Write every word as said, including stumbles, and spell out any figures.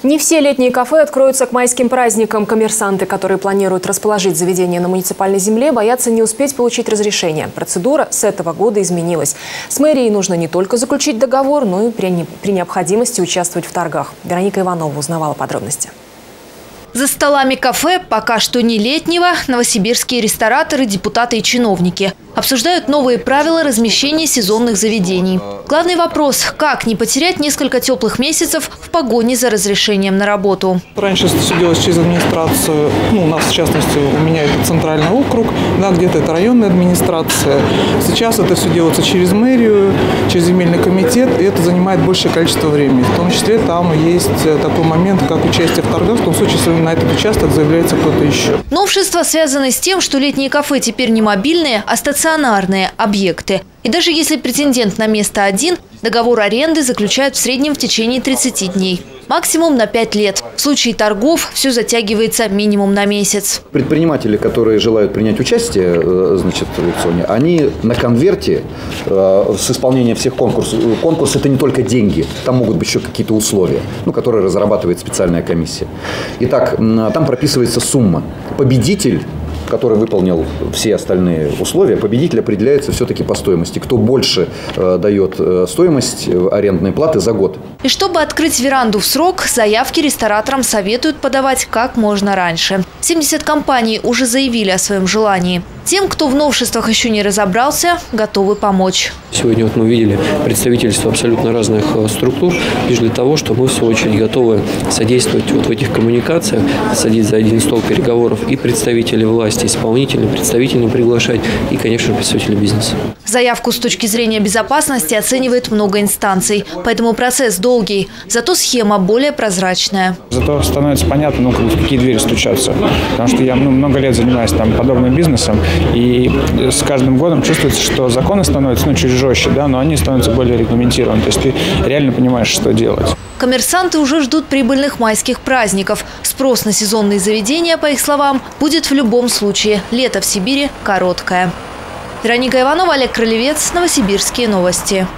Не все летние кафе откроются к майским праздникам. Коммерсанты, которые планируют расположить заведение на муниципальной земле, боятся не успеть получить разрешение. Процедура с этого года изменилась. С мэрией нужно не только заключить договор, но и при, при необходимости участвовать в торгах. Вероника Иванова узнавала подробности. За столами кафе пока что не летнего новосибирские рестораторы, депутаты и чиновники обсуждают новые правила размещения сезонных заведений. Главный вопрос – как не потерять несколько теплых месяцев в погоне за разрешением на работу. Раньше это все делалось через администрацию. Ну, у нас, в частности, у меня это центральный округ, да, где-то это районная администрация. Сейчас это все делается через мэрию, через земельный комитет, и это занимает большее количество времени. В том числе там есть такой момент, как участие в торгах, в том случае, если на этот участок заявляется кто-то еще. Новшества связаны с тем, что летние кафе теперь не мобильные, а стационарные объекты. И даже если претендент на место один, договор аренды заключают в среднем в течение тридцати дней. Максимум на пять лет. В случае торгов все затягивается минимум на месяц. Предприниматели, которые желают принять участие, значит, в аукционе, они на конверте э, с исполнением всех конкурсов. Конкурс – это не только деньги, там могут быть еще какие-то условия, ну, которые разрабатывает специальная комиссия. Итак, там прописывается сумма. Победитель, который выполнил все остальные условия, победитель определяется все-таки по стоимости. Кто больше э, дает э, стоимость арендной платы за год. И чтобы открыть веранду в срок, заявки рестораторам советуют подавать как можно раньше. семьдесят компаний уже заявили о своем желании. Тем, кто в новшествах еще не разобрался, готовы помочь. Сегодня вот мы видели представительство абсолютно разных структур, лишь для того, чтобы мы в свою очередь готовы содействовать вот в этих коммуникациях, садить за один стол переговоров и представителей власти, исполнительные, представительные приглашать и, конечно, представители бизнеса. Заявку с точки зрения безопасности оценивает много инстанций, поэтому процесс долгий, зато схема более прозрачная. Зато становится понятно, ну, в какие двери стучаться, потому что я ну, много лет занимаюсь там подобным бизнесом, и с каждым годом чувствуется, что законы становятся ну, чуть жестче, да, но они становятся более регламентированы, то есть ты реально понимаешь, что делать. Коммерсанты уже ждут прибыльных майских праздников. Спрос на сезонные заведения, по их словам, будет в любом случае. Лето в Сибири короткое. Вероника Иванова, Олег Кролевец, Новосибирские новости.